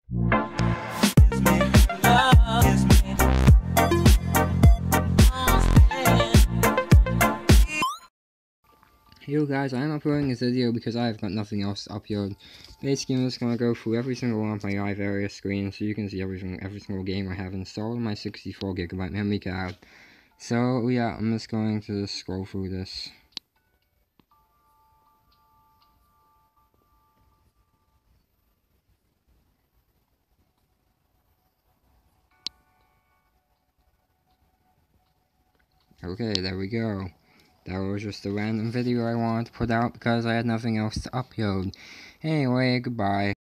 Yo guys, I'm uploading this video because I've got nothing else to upload. Basically, I'm just gonna go through every single one of my live area screens so you can see every single game I have installed on my 64GB memory card. So yeah, I'm just going to scroll through this. Okay, there we go. That was just a random video I wanted to put out because I had nothing else to upload. Anyway, goodbye.